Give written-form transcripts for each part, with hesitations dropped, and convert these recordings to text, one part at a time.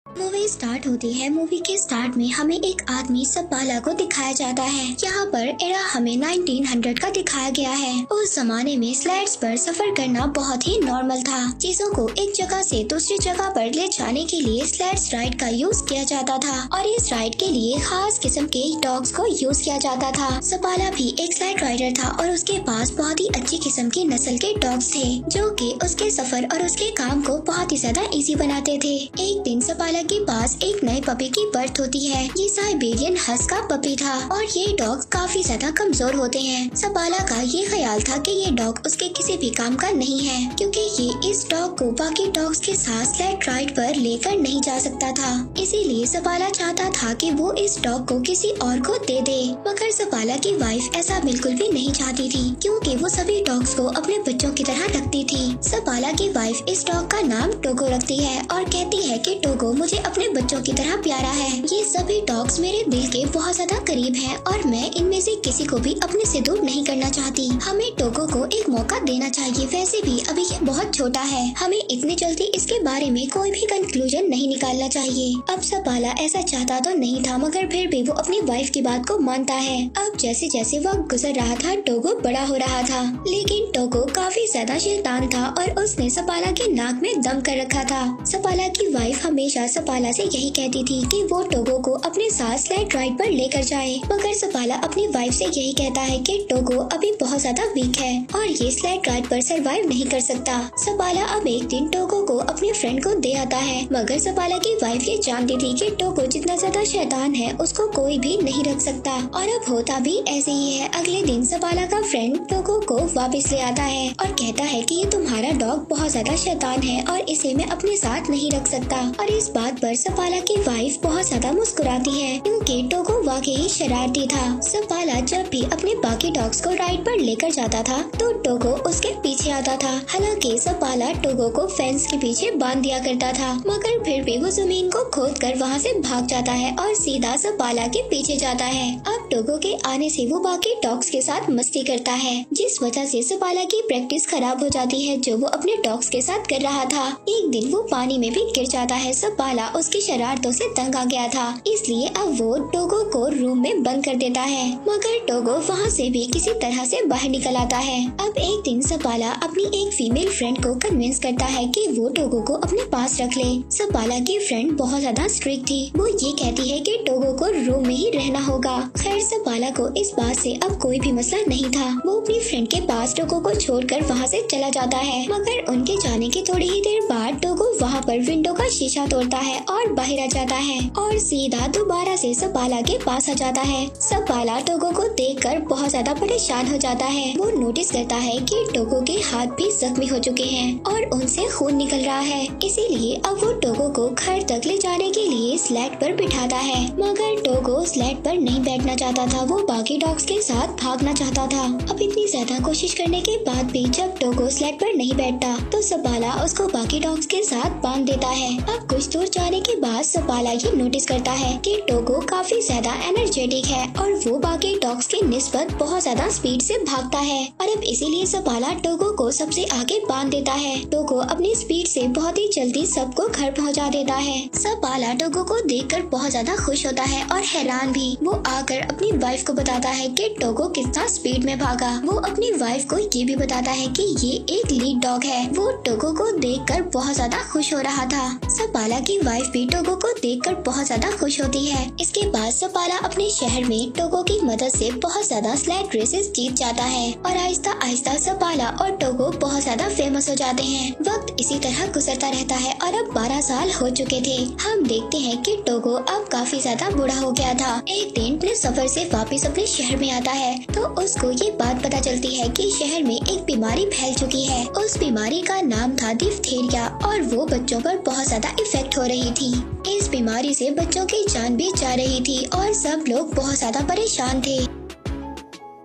Movie start होती है। Movie के स्टार्ट में हमें एक आदमी सपाला को दिखाया जाता है। यहाँ पर एरा हमें 1900 का दिखाया गया है। उस जमाने में स्लेड्स पर सफर करना बहुत ही नॉर्मल था। चीजों को एक जगह से दूसरी जगह पर ले जाने के लिए स्लेड्स राइड का यूज किया जाता था और इस राइड के लिए खास किस्म के डॉग्स को यूज किया जाता था। सपाला भी एक स्लेड राइडर था और उसके पास बहुत ही अच्छी किस्म की नस्ल के डॉग्स थे जो कि उसके सफर और उसके काम को बहुत ही ज्यादा इजी बनाते थे। एक दिन सपाला के पास एक नए पपी की बर्थ होती है। ये साइबेरियन हस्क का पपी था और ये डॉग काफी ज्यादा कमजोर होते हैं। सपाला का ये ख्याल था कि ये डॉग उसके किसी भी काम का नहीं है क्योंकि ये इस डॉग को बाकी डॉग्स के साथ स्लेड राइड पर लेकर नहीं जा सकता था। इसीलिए सपाला चाहता था कि वो इस डॉग को किसी और को दे दे, मगर सपाला की वाइफ ऐसा बिल्कुल भी नहीं चाहती थी क्योंकि वो सभी डॉग्स को अपने बच्चों की तरह रखती थी। सपाला की वाइफ इस डॉग का नाम टोगो रखती है और कहती है कि टोगो मुझे अपने बच्चों की तरह प्यारा है। ये सभी डॉग्स मेरे दिल के बहुत ज्यादा करीब हैं और मैं इनमें से किसी को भी अपने से दूर नहीं करना चाहती। हमें टोगो को एक मौका देना चाहिए। वैसे भी अभी ये बहुत छोटा है, हमें इतनी जल्दी इसके बारे में कोई भी कंक्लूजन नहीं निकालना चाहिए। अब सपाला ऐसा चाहता तो नहीं था मगर फिर भी वो अपनी वाइफ की बात को मानता है। अब जैसे जैसे वक्त गुजर रहा था टोगो बड़ा हो रहा था, लेकिन टोगो काफी ज्यादा शैतान था और उसने सपाला के नाक में दम कर रखा था। सपाला की वाइफ हमेशा सपाला से यही कहती थी कि वो टोगो को अपने साथ स्लेड राइड पर लेकर जाए, मगर सपाला अपनी वाइफ से यही कहता है कि टोगो अभी बहुत ज्यादा वीक है और ये स्लेड राइड पर सरवाइव नहीं कर सकता। सपाला अब एक दिन टोगो को अपने फ्रेंड को दे आता है, मगर सपाला की वाइफ ये जानती थी कि टोगो जितना ज्यादा शैतान है उसको कोई भी नहीं रख सकता और अब होता भी ऐसे ही है। अगले दिन सपाला का फ्रेंड टोगो को वापस ले आता है और कहता है कि ये तुम्हारा डॉग बहुत ज्यादा शैतान है और इसे मैं अपने साथ नहीं रख सकता। और इस बात पर सपाला की वाइफ बहुत ज्यादा मुस्कुराती है क्योंकि टोगो वाकई शरारती था। सपाला जब भी अपने बाकी डॉग्स को राइड पर लेकर जाता था तो टोगो उसके पीछे आता था। हालांकि सपाला टोगो को फेंस के पीछे बांध दिया करता था, मगर फिर भी वो जमीन को खोदकर वहाँ से भाग जाता है और सीधा सपाला के पीछे जाता है। अब टोगो के आने से वो बाकी डॉग्स के साथ मस्ती करता है, जिस वजह से सपाला की प्रैक्टिस खराब हो जाती है जो वो अपने डॉग्स के साथ कर रहा था। एक दिन वो पानी में भी गिर जाता है। सपाला उसकी शरारतों से तंग आ गया था, इसलिए अब वो टोगो को रूम में बंद कर देता है, मगर टोगो वहाँ से भी किसी तरह से बाहर निकल आता है। अब एक दिन सपाला अपनी एक फीमेल फ्रेंड को कन्विंस करता है कि वो टोगो को अपने पास रख ले। सपाला की फ्रेंड बहुत ज्यादा स्ट्रिक्ट थी, वो ये कहती है कि टोगो को रूम में ही रहना होगा। खैर सपाला को इस बात से अब कोई भी मसला नहीं था। वो अपनी फ्रेंड के पास टोगो को छोड़कर वहाँ से चला जाता है, मगर उनके जाने के थोड़ी ही देर बाद टोगो वहाँ पर विंडो का शीशा तोड़ता है और बाहर आ जाता है और सीधा दोबारा से सपाला के पास आ जाता है। सपाला टोगो को देखकर बहुत ज्यादा परेशान हो जाता है। वो नोटिस करता है कि टोगो के हाथ भी जख्मी हो चुके हैं और उनसे खून निकल रहा है, इसीलिए अब वो टोगो को घर तक ले जाने के लिए स्लेड पर बिठाता है, मगर टोगो स्लेड पर नहीं बैठना चाहता था। वो बाकी डॉग्स के साथ भागना चाहता था। अब इतनी ज्यादा कोशिश करने के बाद भी जब टोगो स्लेड पर नहीं बैठता तो सपाला उसको बाकी डॉग्स के साथ बांध देता है। अब कुछ दूर जाने के बाद सपाला ये नोटिस करता है कि टोगो काफी ज्यादा एनर्जेटिक है और वो बाकी डॉग्स के निस्बत बहुत ज्यादा स्पीड से भागता है और अब इसीलिए सपाला टोगो को सबसे आगे बांध देता है। टोगो अपनी स्पीड से बहुत ही जल्दी सबको घर पहुंचा देता है। सपाला टोगो को देखकर बहुत ज्यादा खुश होता है और हैरान भी। वो आकर अपनी वाइफ को बताता है कि टोगो कितना स्पीड में भागा। वो अपनी वाइफ को ये भी बताता है कि ये एक लीड डॉग है। वो टोगो को देखकर बहुत ज्यादा खुश हो रहा था। सपाला की वाइफ भी टोगो को देखकर बहुत ज्यादा खुश होती है। इसके बाद सपाला अपने शहर में टोगो की मदद से बहुत ज्यादा स्लेड रेसेस जीत जाता है और आहिस्ता आहिस्ता सपाला और टोगो बहुत ज्यादा फेमस हो जाते हैं। वक्त इसी तरह गुजरता रहता है और अब 12 साल हो चुके थे। हम देखते हैं कि टोगो अब काफी ज्यादा बूढ़ा हो गया था। एक दिन अपने सफर से वापस अपने शहर में आता है तो उसको ये बात पता चलती है कि शहर में एक बीमारी फैल चुकी है। उस बीमारी का नाम था डिफ्थीरिया और वो बच्चों पर बहुत ज्यादा इफेक्ट हो रही थी। इस बीमारी से बच्चों की जान भी जा रही थी और सब लोग बहुत ज्यादा परेशान थे। अब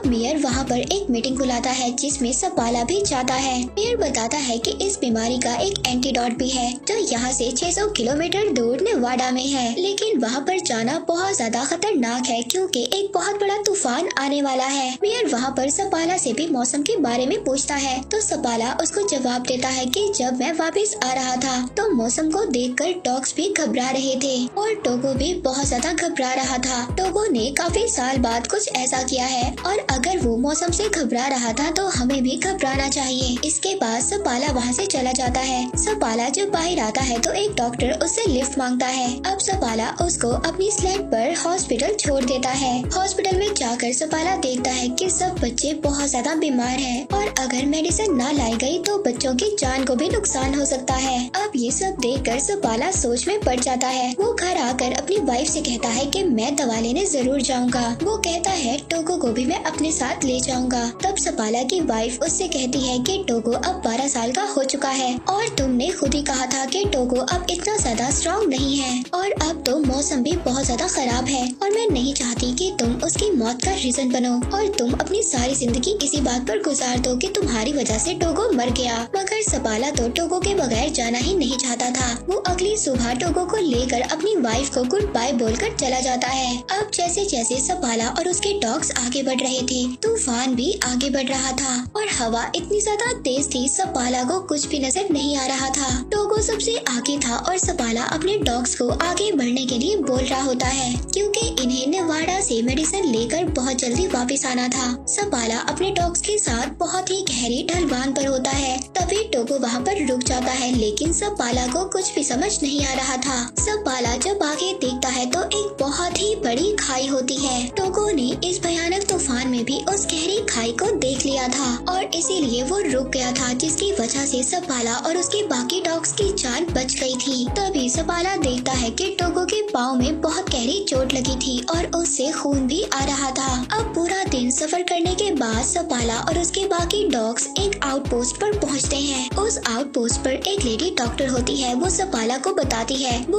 अब मेयर वहाँ पर एक मीटिंग बुलाता है जिसमें सपाला भी जाता है। मेयर बताता है कि इस बीमारी का एक एंटीडोट भी है जो यहाँ से 600 किलोमीटर दूर नेवाडा में है, लेकिन वहाँ पर जाना बहुत ज्यादा खतरनाक है क्योंकि एक बहुत बड़ा तूफान आने वाला है। मेयर वहाँ पर सपाला से भी मौसम के बारे में पूछता है तो सपाला उसको जवाब देता है कि जब मैं वापस आ रहा था तो मौसम को देखकर डॉग्स भी घबरा रहे थे और टोगो भी बहुत ज्यादा घबरा रहा था। टोगो ने काफी साल बाद कुछ ऐसा किया है और अगर वो मौसम से घबरा रहा था तो हमें भी घबराना चाहिए। इसके बाद सपाला वहाँ से चला जाता है। सपाला जब बाहर आता है तो एक डॉक्टर उससे लिफ्ट मांगता है। अब सपाला उसको अपनी स्लेड पर हॉस्पिटल छोड़ देता है। हॉस्पिटल में जाकर सपाला देखता है कि सब बच्चे बहुत ज्यादा बीमार हैं और अगर मेडिसिन न लाई गई तो बच्चों की जान को भी नुकसान हो सकता है। अब ये सब देखकर सपाला सोच में पड़ जाता है। वो घर आकर अपनी वाइफ से कहता है कि मैं दवा लेने जरूर जाऊंगा। वो कहता है टोगो को भी मैं अपने साथ ले जाऊंगा। तब सपाला की वाइफ उससे कहती है कि टोगो अब 12 साल का हो चुका है और तुमने खुद ही कहा था कि टोगो अब इतना ज्यादा स्ट्रॉन्ग नहीं है और अब तो मौसम भी बहुत ज्यादा खराब है और मैं नहीं चाहती कि तुम उसकी मौत का रीजन बनो और तुम अपनी सारी जिंदगी इसी बात पर गुजार दो कि तुम्हारी वजह से टोगो मर गया। मगर सपाला तो टोगो के बगैर जाना ही नहीं चाहता था। वो अगली सुबह टोगो को लेकर अपनी वाइफ को गुड बाय बोलकर चला जाता है। अब जैसे जैसे सपाला और उसके डॉग्स आगे बढ़ रहे थे तूफान भी आगे बढ़ रहा था और हवा इतनी ज्यादा तेज थी सपाला को कुछ भी नजर नहीं आ रहा था। टोगो सबसे आगे था और सपाला अपने डॉग्स को आगे बढ़ने के लिए बोल रहा होता है क्योंकि इन्हें नेवाडा से मेडिसिन लेकर बहुत जल्दी वापस आना था। सपाला अपने डॉग्स के साथ बहुत ही गहरी ढलवान पर होता है। तभी टोगो वहाँ पर रुक जाता है लेकिन सपाला को कुछ भी समझ नहीं आ रहा था। सपाला जब आगे देखता है तो एक बहुत ही बड़ी खाई होती है। टोगो ने इस भयानक तूफान में भी उस गहरी खाई को देख लिया था और इसीलिए वो रुक गया था जिसकी वजह से सपाला और उसके बाकी डॉग्स की जान बच गई थी। तभी सपाला देखता है कि टोगो के पाँव में बहुत गहरी चोट लगी थी और उससे खून भी आ रहा था। अब पूरा दिन सफर करने के बाद सपाला और उसके बाकी डॉग्स एक आउटपोस्ट पर पहुंचते हैं। उस आउटपोस्ट पर एक लेडी डॉक्टर होती है। वो सपाला को बताती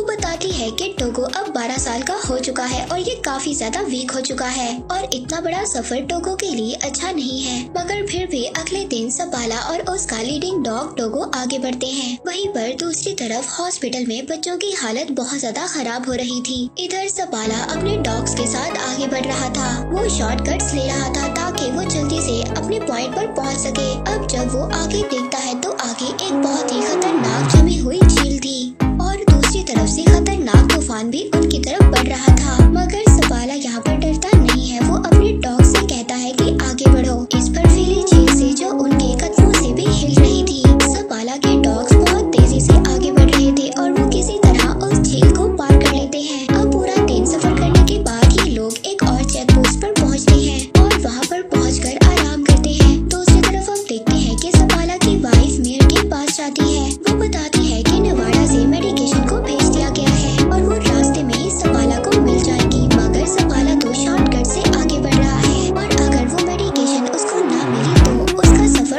है कि टोगो अब 12 साल का हो चुका है और ये काफी ज्यादा वीक हो चुका है और इतना बड़ा सफर टोगो के लिए अच्छा नहीं है। मगर फिर भी अगले दिन सपाला और उसका लीडिंग डॉग टोगो आगे बढ़ते हैं। वहीं पर दूसरी तरफ हॉस्पिटल में बच्चों की हालत बहुत ज्यादा खराब हो रही थी। इधर सपाला अपने डॉग्स के साथ आगे बढ़ रहा था। वो शॉर्टकट्स ले रहा था ताकि वो जल्दी से अपने पॉइंट पर पहुंच सके। अब जब वो आगे देखता है तो आगे एक बहुत ही खतरनाक जमी हुई झील थी और दूसरी तरफ से खतरनाक तूफान भी उनकी तरफ बढ़ रहा था। मगर सपाला यहाँ पर डरता नहीं है। वो अपने डॉग से कहता है कि आगे बढ़ो। इस बर्फीली झील से जो उनके कदमों से भी हिल रही थी। सपाला के डॉग्स बहुत तेजी से आगे बढ़ रहे थे और वो किसी तरह उस झील को पार कर लेते हैं। अब पूरा दिन सफर करने के बाद ये लोग एक और चेक पोस्ट पर पहुँचते हैं और वहाँ पर पहुँचकर आराम करते हैं। दूसरी तरफ हम देखते हैं कि सपाला की वाइफ मेयर के पास जाती है। वो बताती है कि नेवाडा से मेडिकेशन को भेज दिया गया है और वो रास्ते में ही सपाला को मिल जाएगी। मगर सपाला तो शॉर्टकट से आगे बढ़ रहा है और अगर वो मेडिकेशन उसको ना मिली तो उसका सफर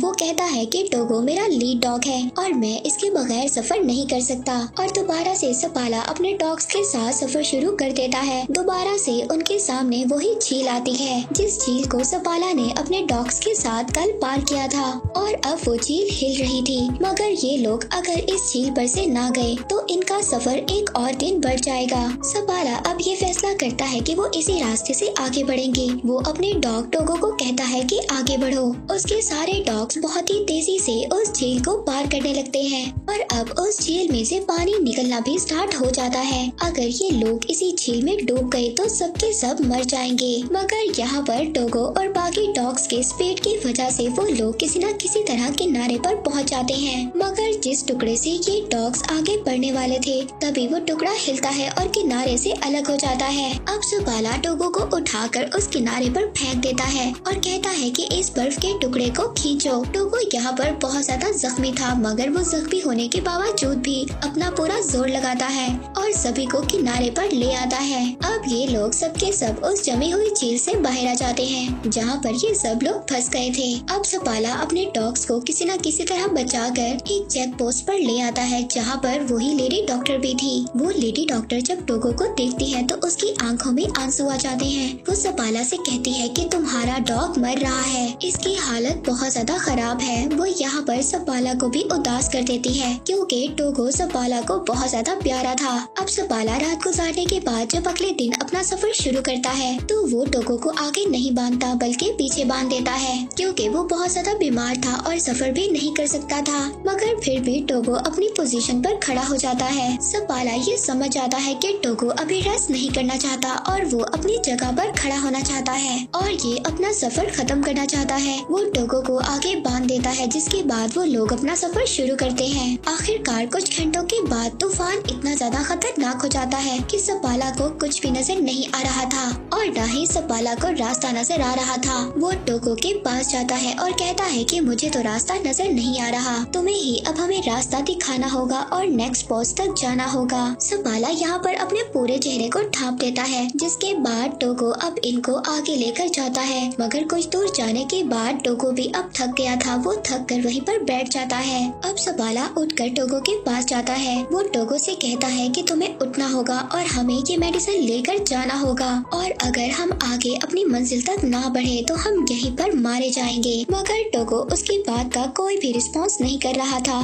वो कहता है कि टोगो मेरा लीड डॉग है और मैं इसके बगैर सफर नहीं कर सकता। और दोबारा से सपाला अपने डॉग्स के साथ सफर शुरू कर देता है। दोबारा से उनके सामने वही झील आती है जिस झील को सपाला ने अपने डॉग्स के साथ कल पार किया था और अब वो झील हिल रही थी। मगर ये लोग अगर इस झील पर से ना गए तो इनका सफर एक और दिन बढ़ जाएगा। सपाला अब ये फैसला करता है कि वो इसी रास्ते से आगे बढ़ेंगे। वो अपने डॉग टोगो को कहता है कि आगे बढ़ो। उसके सारे डॉग्स बहुत ही तेजी से उस झील को पार करने लगते हैं और अब उस झील में से पानी निकलना भी स्टार्ट हो जाता है। अगर ये लोग इसी झील में डूब गए तो सबके सब मर जाएंगे। मगर यहाँ पर टोगो और बाकी डॉग्स के स्पीड की वजह से वो लोग किसी न किसी तरह किनारे पर पहुँच जाते हैं। मगर जिस टुकड़े से ये डॉग्स आगे बढ़ने वाले थे तभी वो टुकड़ा हिलता है और किनारे से अलग हो जाता है। अब सपाला टोगो को उठाकर उस किनारे पर फेंक देता है और कहता है कि इस बर्फ के टुकड़े को खींचो। टोगो यहाँ पर बहुत ज्यादा जख्मी था मगर वो जख्मी होने के बावजूद भी अपना पूरा जोर लगाता है और सभी को किनारे पर ले आता है। अब ये लोग सबके सब उस जमी हुई झील से बाहर आ जाते हैं जहाँ पर ये सब लोग फंस गए थे। अब सपाला अपने डॉग्स को किसी न किसी तरह बचाकर एक चेक पोस्ट पर ले आता है जहाँ पर वही लेडी डॉक्टर भी थी। वो लेडी डॉक्टर जब टोगो को देखती है तो उसकी आंखों में आंसू आ जाते हैं। वो सपाला से कहती है कि तुम्हारा डॉग मर रहा है, इसकी हालत बहुत ज्यादा खराब है। वो यहाँ पर सपाला को भी उदास कर देती है क्योंकि टोगो सपाला को बहुत ज्यादा प्यारा था। अब सपाला रात गुजारने के बाद जब अगले दिन अपना सफर शुरू करता है तो वो टोगो को आगे नहीं बांधता बल्कि पीछे बांध देता है क्योंकि वो बहुत ज्यादा बीमार था और सफर भी नहीं कर सकता था। मगर फिर भी टोगो अपनी पोजीशन पर खड़ा हो जाता है। सपाला ये समझ आता है कि टोगो अभी रेस्ट नहीं करना चाहता और वो अपनी जगह पर खड़ा होना चाहता है और ये अपना सफर खत्म करना चाहता है। वो टोगो को आगे बांध देता है जिसके बाद वो लोग अपना सफर शुरू करते हैं। आखिरकार कुछ घंटों के बाद तूफान इतना ज्यादा खतरनाक हो जाता है कि सपाला को कुछ भी नजर नहीं आ रहा था और न ही सपाला को रास्ता नजर आ रहा था। वो टोगो के पास जाता है और कहता है कि मुझे तो रास्ता नजर नहीं आ रहा, तुम्हें ही अब हमें रास्ता दिखाना होगा और नेक्स्ट पोस्ट तक जाना होगा। सपाला यहाँ पर अपने पूरे चेहरे को ढांप देता है जिसके बाद टोगो अब इनको आगे लेकर जाता है। मगर कुछ दूर जाने के बाद टोगो भी अब थक गया था। वो थक कर वहीं पर बैठ जाता है। अब सपाला उठकर टोगो के पास जाता है। वो टोगो से कहता है कि तुम्हें उठना होगा और हमें ये मेडिसिन लेकर जाना होगा और अगर हम आगे अपनी मंजिल तक ना बढ़े तो हम यहीं पर मारे जाएंगे। मगर टोगो उसकी बात का कोई भी रिस्पॉन्स नहीं कर रहा था।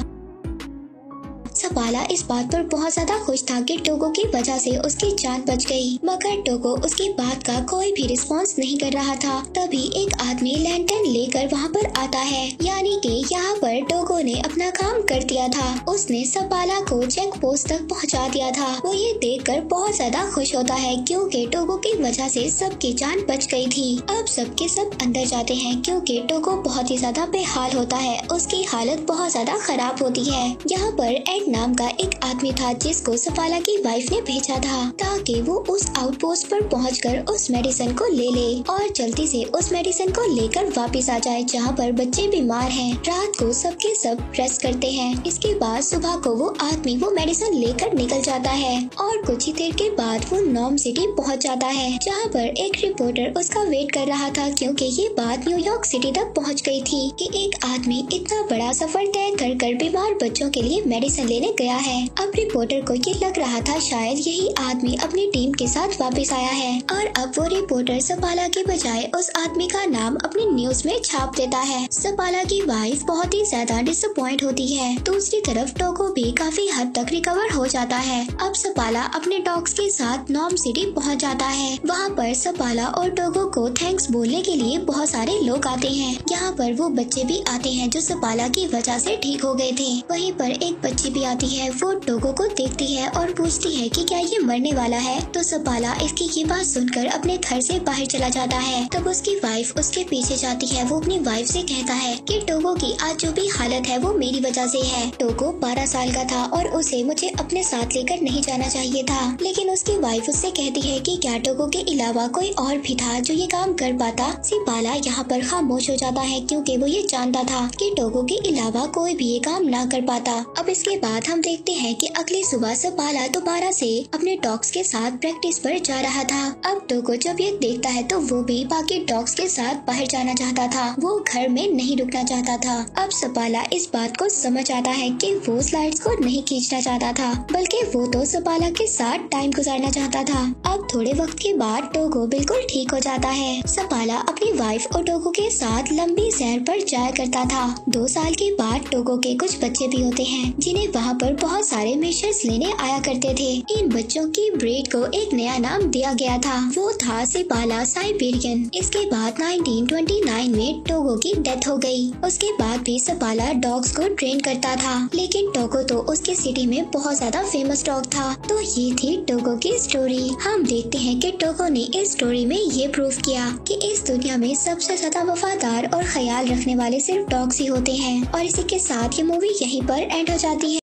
सपाला इस बात पर बहुत ज्यादा खुश था कि टोगो की वजह से उसकी जान बच गई। मगर टोगो उसकी बात का कोई भी रिस्पॉन्स नहीं कर रहा था। तभी एक आदमी लैंटर्न लेकर वहाँ पर आता है, यानी कि यहाँ पर टोगो ने अपना काम कर दिया था। उसने सपाला को चेक पोस्ट तक पहुँचा दिया था। वो ये देखकर बहुत ज्यादा खुश होता है क्योंकि टोगो की वजह से सबकी जान बच गई थी। अब सबके सब अंदर जाते हैं क्योंकि टोगो बहुत ही ज्यादा बेहाल होता है, उसकी हालत बहुत ज्यादा खराब होती है। यहाँ पर एड नाम का एक आदमी था जिसको सपाला की वाइफ ने भेजा था ताकि वो उस आउटपोस्ट पर पहुंचकर उस मेडिसिन को ले ले और जल्दी से उस मेडिसिन को लेकर वापस आ जाए जहाँ पर बच्चे बीमार हैं। रात को सबके सब रेस्ट करते हैं। इसके बाद सुबह को वो आदमी वो मेडिसिन लेकर निकल जाता है और कुछ ही देर के बाद वो नॉर्म सिटी पहुँच जाता है जहाँ पर एक रिपोर्टर उसका वेट कर रहा था क्योंकि ये बात न्यूयॉर्क सिटी तक पहुँच गई थी कि एक आदमी इतना बड़ा सफर तय कर बीमार बच्चों के लिए मेडिसिन लेने गया है। अब रिपोर्टर को ये लग रहा था शायद यही आदमी अपनी टीम के साथ वापस आया है और अब वो रिपोर्टर सपाला के बजाय उस आदमी का नाम अपनी न्यूज में छाप देता है। सपाला की वाइफ बहुत ही ज्यादा डिसअपॉइंट होती है। दूसरी तरफ टोगो भी काफी हद तक रिकवर हो जाता है। अब सपाला अपने डॉग्स के साथ नॉर्म सिटी पहुंच जाता है। वहाँ पर सपाला और टोगो को थैंक्स बोलने के लिए बहुत सारे लोग आते हैं। यहाँ पर वो बच्चे भी आते हैं जो सपाला की वजह से ठीक हो गए थे। वहीं पर एक बच्ची भी आती है। वो टोगो को देखती है और पूछती है कि क्या ये मरने वाला है। तो सपाला इसकी ये बात सुनकर अपने घर से बाहर चला जाता है। तब उसकी वाइफ उसके पीछे जाती है। वो अपनी वाइफ से कहता है कि टोगो की आज जो भी हालत है वो मेरी वजह से है। टोगो 12 साल का था और उसे मुझे अपने साथ लेकर नहीं जाना चाहिए था। लेकिन उसकी वाइफ उससे कहती है कि क्या टोगो के अलावा कोई और भी था जो ये काम कर पाता। सपाला यहाँ पर खामोश हो जाता है क्योंकि वो ये जानता था कि टोगो के अलावा कोई भी ये काम ना कर पाता। अब इसके बाद हम देखते हैं कि अगली सुबह सपाला दोबारा से अपने डॉग्स के साथ प्रैक्टिस पर जा रहा था। अब टोको जब ये देखता है तो वो भी बाकी डॉग्स के साथ बाहर जाना चाहता था, वो घर में नहीं रुकना चाहता था। अब सपाला इस बात को समझ आता है कि वो स्लाइड्स को नहीं खींचना चाहता था, बल्कि वो तो सपाला के साथ टाइम गुजारना चाहता था। अब थोड़े वक्त के बाद टोको बिल्कुल ठीक हो जाता है। सपाला अपनी वाइफ और टोको के साथ लंबी सैर पर जाया करता था। 2 साल के बाद टोको के कुछ बच्चे भी होते हैं जिन्हें वहाँ पर बहुत सारे मिशंस लेने आया करते थे। इन बच्चों की ब्रीड को एक नया नाम दिया गया था, वो था सपाला साइबेरियन। इसके बाद 1929 में टोको की डेथ हो गई। उसके बाद भी सपाला डॉग्स को ट्रेन करता था, लेकिन टोको तो उसकी सिटी में बहुत ज्यादा फेमस डॉग था। तो ये थी टोको की स्टोरी। हम देखते हैं कि टोको ने इस स्टोरी में ये प्रूव किया कि इस दुनिया में सबसे ज्यादा वफादार और ख्याल रखने वाले सिर्फ डॉग्स ही होते हैं। और इसी के साथ ये मूवी यहीं पर एंड हो जाती है।